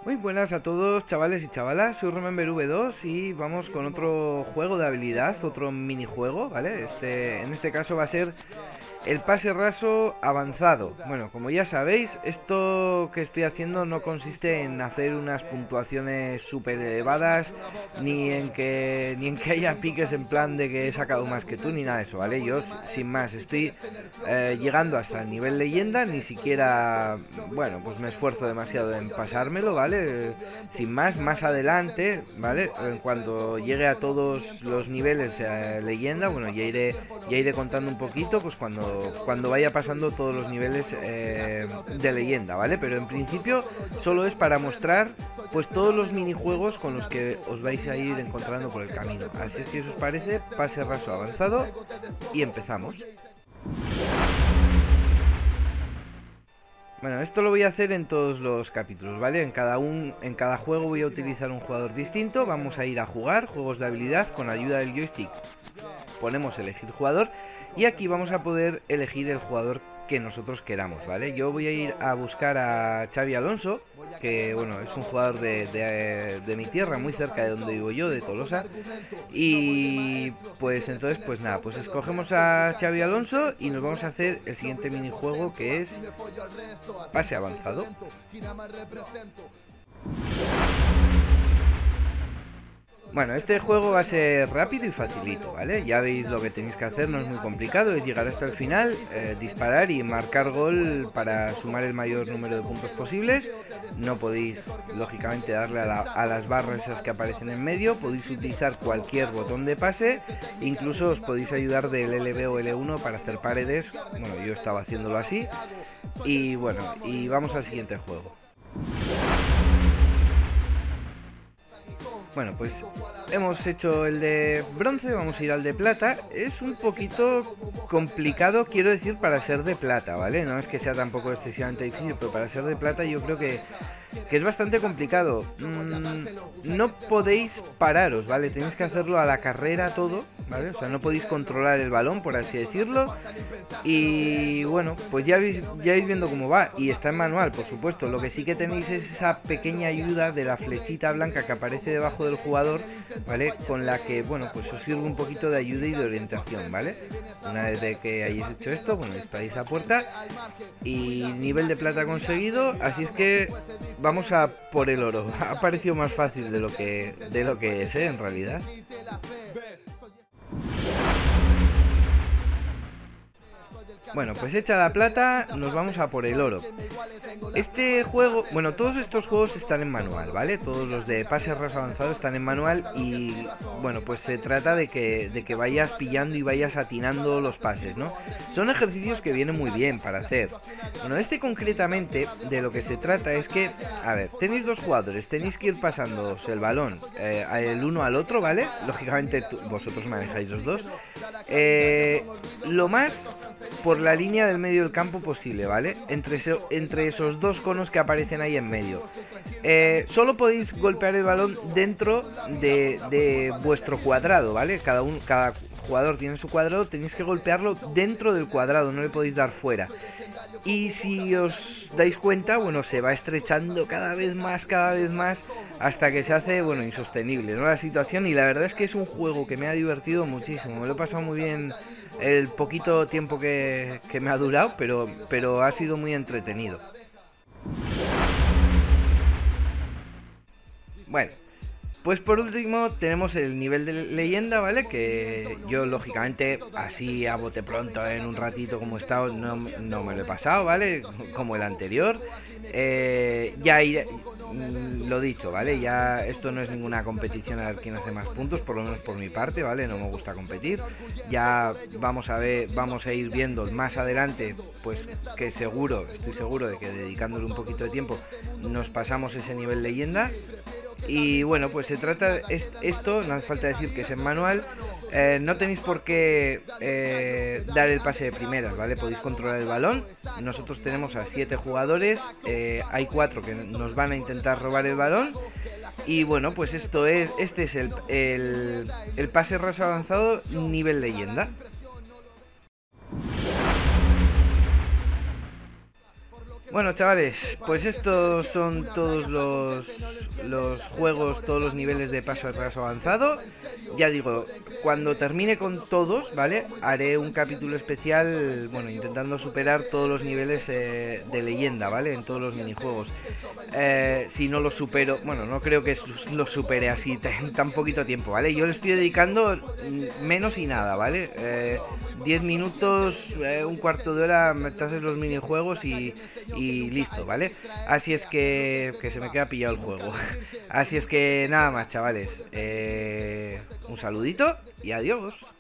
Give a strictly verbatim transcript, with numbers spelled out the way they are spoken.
Muy buenas a todos, chavales y chavalas, soy Remember V dos y vamos con otro juego de habilidad, otro minijuego, ¿vale? Este, en este caso va a ser el pase raso avanzado. Bueno, como ya sabéis, esto que estoy haciendo no consiste en hacer unas puntuaciones súper elevadas, ni en que ni en que haya piques en plan de que he sacado más que tú, ni nada de eso, ¿vale? Yo, sin más, estoy eh, llegando hasta el nivel leyenda, ni siquiera, bueno, pues me esfuerzo demasiado en pasármelo, ¿vale? Eh, sin más, más adelante, ¿vale? En cuanto llegue a todos los niveles eh, leyenda, bueno, ya iré, ya iré contando un poquito, pues cuando cuando vaya pasando todos los niveles eh, de leyenda, ¿vale? Pero en principio solo es para mostrar pues todos los minijuegos con los que os vais a ir encontrando por el camino. Así es que si os parece, pase raso avanzado y empezamos. Bueno, esto lo voy a hacer en todos los capítulos, ¿vale? En cada, un, en cada juego voy a utilizar un jugador distinto. Vamos a ir a jugar juegos de habilidad con ayuda del joystick. Ponemos elegir jugador y aquí vamos a poder elegir el jugador que nosotros queramos, ¿vale? Yo voy a ir a buscar a Xavi Alonso, que bueno, es un jugador de, de, de mi tierra, muy cerca de donde vivo yo, de Tolosa. Y pues entonces, pues nada, pues escogemos a Xavi Alonso y nos vamos a hacer el siguiente minijuego, que es pase avanzado. Bueno, este juego va a ser rápido y facilito, ¿vale? Ya veis lo que tenéis que hacer, no es muy complicado, es llegar hasta el final, eh, disparar y marcar gol para sumar el mayor número de puntos posibles. No podéis, lógicamente, darle a, la, a las barras esas que aparecen en medio, podéis utilizar cualquier botón de pase, incluso os podéis ayudar del L B o L uno para hacer paredes, bueno, yo estaba haciéndolo así, y bueno, y vamos al siguiente juego. Bueno, pues hemos hecho el de bronce, vamos a ir al de plata. Es un poquito complicado, quiero decir, para ser de plata, ¿vale? No es que sea tampoco excesivamente difícil, pero para ser de plata yo creo que, que es bastante complicado. Mm, no podéis pararos, ¿vale? Tenéis que hacerlo a la carrera todo, ¿vale? O sea, no podéis controlar el balón, por así decirlo. Y bueno, pues ya vais, ya vais viendo cómo va. Y está en manual, por supuesto. Lo que sí que tenéis es esa pequeña ayuda de la flechita blanca que aparece debajo del jugador, ¿vale? Con la que, bueno, pues os sirve un poquito de ayuda y de orientación, ¿vale? Una vez de que hayáis hecho esto, bueno, disparáis a puerta y nivel de plata conseguido, así es que vamos a por el oro. Ha parecido más fácil de lo que, de lo que es, ¿eh? En realidad. Bueno, pues hecha la plata, nos vamos a por el oro. Este juego, bueno, todos estos juegos están en manual, ¿vale? Todos los de pase raso avanzado están en manual y, bueno, pues se trata de que, de que vayas pillando y vayas atinando los pases, ¿no? Son ejercicios que vienen muy bien para hacer. Bueno, este concretamente, de lo que se trata es que, a ver, tenéis dos jugadores, tenéis que ir pasándoos el balón eh, el uno al otro, ¿vale? Lógicamente tú, vosotros manejáis los dos. Eh, lo más por la línea del medio del campo posible, ¿vale? Entre, eso, entre esos dos conos que aparecen ahí en medio. Eh, solo podéis golpear el balón dentro de, de vuestro cuadrado, ¿vale? Cada, un, cada jugador tiene su cuadrado, tenéis que golpearlo dentro del cuadrado, no le podéis dar fuera. Y si os dais cuenta, bueno, se va estrechando cada vez más, cada vez más, hasta que se hace, bueno, insostenible, ¿no? La situación, y la verdad es que es un juego que me ha divertido muchísimo, me lo he pasado muy bien el poquito tiempo que, que me ha durado, pero, pero ha sido muy entretenido. Bueno, pues por último tenemos el nivel de leyenda, ¿vale? Que yo lógicamente así a bote pronto en un ratito como he estado no, no me lo he pasado, ¿vale? Como el anterior. Eh, ya iré, lo dicho, ¿vale? Ya esto no es ninguna competición a ver quién hace más puntos, por lo menos por mi parte, ¿vale? No me gusta competir. Ya vamos a ver, vamos a ir viendo más adelante, pues que seguro, estoy seguro de que dedicándole un poquito de tiempo nos pasamos ese nivel leyenda. Y bueno, pues se trata es, esto, no hace falta decir que es en manual. Eh, no tenéis por qué eh, dar el pase de primeras, ¿vale? Podéis controlar el balón. Nosotros tenemos a siete jugadores, eh, hay cuatro que nos van a intentar robar el balón. Y bueno, pues esto es, este es el, el, el pase raso avanzado nivel leyenda. Bueno, chavales, pues estos son todos los, los juegos, todos los niveles de paso a paso avanzado. Ya digo, cuando termine con todos, ¿vale? Haré un capítulo especial, bueno, intentando superar todos los niveles eh, de leyenda, ¿vale? En todos los minijuegos. Eh, si no los supero, bueno, no creo que los supere así en tan poquito tiempo, ¿vale? Yo le estoy dedicando menos y nada, ¿vale? Eh, diez minutos, eh, un cuarto de hora, me haces los minijuegos y, y listo, ¿vale? Así es que, que se me queda pillado el juego. Así es que nada más, chavales. Eh, un saludito y adiós.